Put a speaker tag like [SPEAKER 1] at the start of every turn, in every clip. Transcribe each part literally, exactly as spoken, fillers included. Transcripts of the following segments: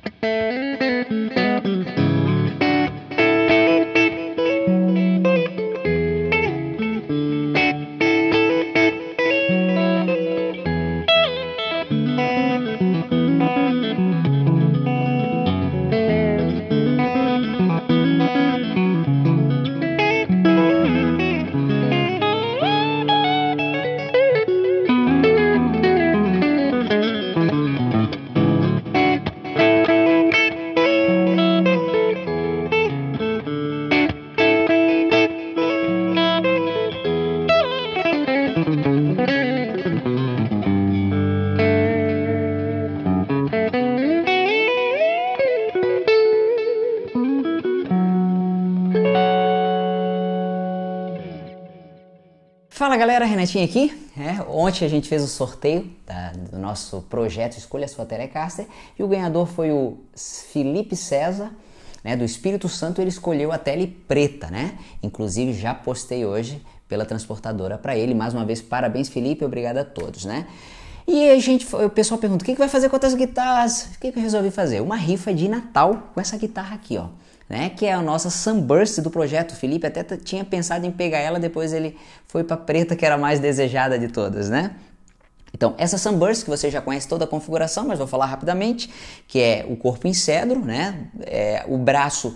[SPEAKER 1] Fala galera, Renatinho aqui. É, ontem a gente fez o sorteio da, do nosso projeto Escolha a Sua Telecaster e o ganhador foi o Felipe César, né, do Espírito Santo. Ele escolheu a tele preta, né? Inclusive já postei hoje pela transportadora para ele. Mais uma vez, parabéns Felipe, obrigado a todos, né? E a gente, o pessoal pergunta, o que, que vai fazer com outras guitarras? O que, que eu resolvi fazer? Uma rifa de Natal com essa guitarra aqui, ó. Né, que é a nossa Sunburst do projeto. O Felipe até tinha pensado em pegar ela, depois ele foi para a preta, que era a mais desejada de todas, né? Então, essa Sunburst, que você já conhece toda a configuração, mas vou falar rapidamente, que é o corpo em cedro, né? É, o braço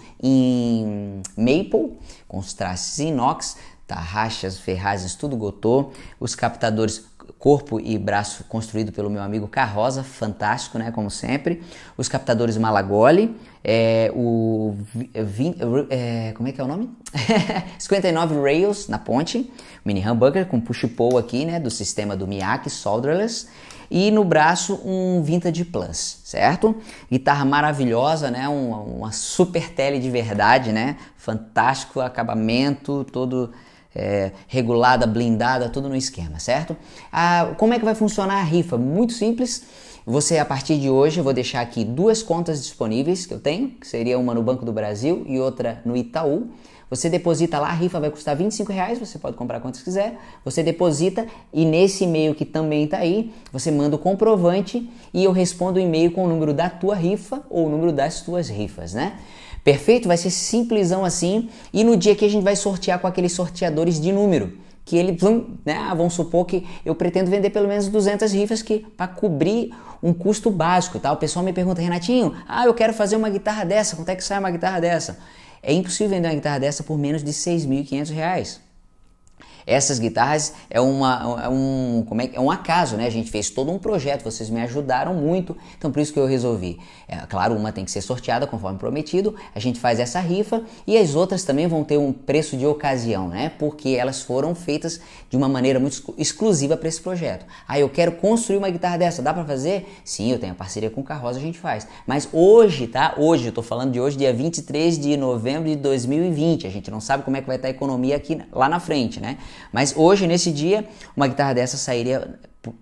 [SPEAKER 1] em maple, com os traços em inox, tarraxas, ferragens, tudo gotô, os captadores corpo e braço construído pelo meu amigo Carroza, fantástico, né, como sempre. Os captadores Malagoli, é, o vi, é, como é que é o nome? cinquenta e nove rails na ponte, mini humbucker com push-pull aqui, né, do sistema do Miyake solderless, e no braço um Vintage Plus, certo? Guitarra maravilhosa, né, uma, uma super tele de verdade, né, fantástico acabamento, todo É, regulada, blindada, tudo no esquema, certo? Ah, como é que vai funcionar a rifa? Muito simples. Você, a partir de hoje, eu vou deixar aqui duas contas disponíveis que eu tenho, que seria uma no Banco do Brasil e outra no Itaú. Você deposita lá, a rifa vai custar vinte e cinco reais, você pode comprar quantos quiser. Você deposita e nesse e-mail que também está aí, você manda o comprovante e eu respondo o e-mail com o número da tua rifa ou o número das tuas rifas, né? Perfeito? Vai ser simplesão assim. E no dia que a gente vai sortear com aqueles sorteadores de número, que ele, né, vamos supor que eu pretendo vender pelo menos duzentas rifas que para cobrir um custo básico, tá? O pessoal me pergunta, Renatinho, ah, eu quero fazer uma guitarra dessa, quanto é que sai uma guitarra dessa? É impossível vender uma guitarra dessa por menos de seis mil e quinhentos reais. Essas guitarras é, uma, é, um, como é, é um acaso, né? A gente fez todo um projeto, vocês me ajudaram muito, então por isso que eu resolvi. É, claro, uma tem que ser sorteada conforme prometido, a gente faz essa rifa e as outras também vão ter um preço de ocasião, né? Porque elas foram feitas de uma maneira muito exclusiva para esse projeto. Ah, eu quero construir uma guitarra dessa, dá para fazer? Sim, eu tenho a parceria com o Carroza, a gente faz. Mas hoje, tá? Hoje, eu tô falando de hoje, dia vinte e três de novembro de dois mil e vinte, a gente não sabe como é que vai estar a economia aqui lá na frente, né? Mas hoje, nesse dia, uma guitarra dessa sairia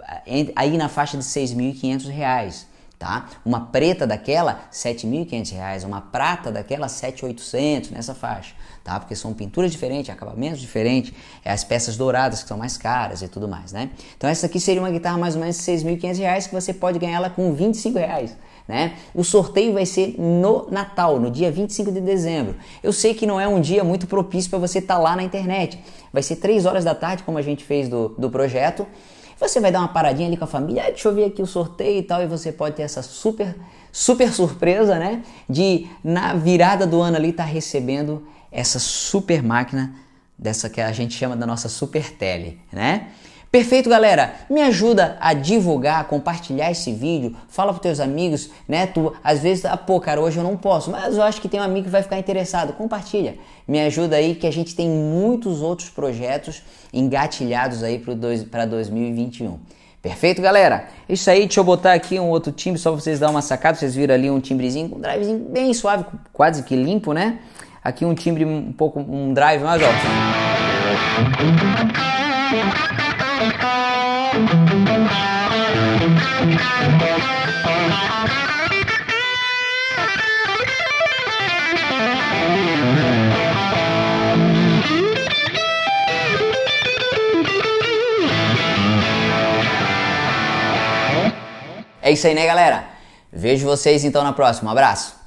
[SPEAKER 1] aí na faixa de seis mil e quinhentos reais, tá? Uma preta daquela, sete mil e quinhentos reais, uma prata daquela, sete mil e oitocentos, nessa faixa, tá? Porque são pinturas diferentes, acabamentos diferentes, é as peças douradas que são mais caras e tudo mais, né? Então essa aqui seria uma guitarra mais ou menos de seis mil e quinhentos reais, que você pode ganhar ela com vinte e cinco reais. Né? O sorteio vai ser no Natal, no dia vinte e cinco de dezembro. Eu sei que não é um dia muito propício para você estar tá lá na internet. Vai ser três horas da tarde, como a gente fez do, do projeto. Você vai dar uma paradinha ali com a família, ah, deixa eu ver aqui o sorteio e tal, e você pode ter essa super, super surpresa, né? De na virada do ano ali estar tá recebendo essa super máquina, dessa que a gente chama da nossa super tele, né? Perfeito, galera. Me ajuda a divulgar, a compartilhar esse vídeo. Fala para teus amigos, né? Tu, às vezes, ah, pô, cara, hoje eu não posso, mas eu acho que tem um amigo que vai ficar interessado. Compartilha. Me ajuda aí que a gente tem muitos outros projetos engatilhados aí para dois mil e vinte e um. Perfeito, galera? Isso aí, deixa eu botar aqui um outro timbre só para vocês darem uma sacada. Vocês viram ali um timbrezinho, um drivezinho bem suave, quase que limpo, né? Aqui um timbre um pouco, um drive mais, ó. É isso aí, né, galera? Vejo vocês então na próxima. Um abraço!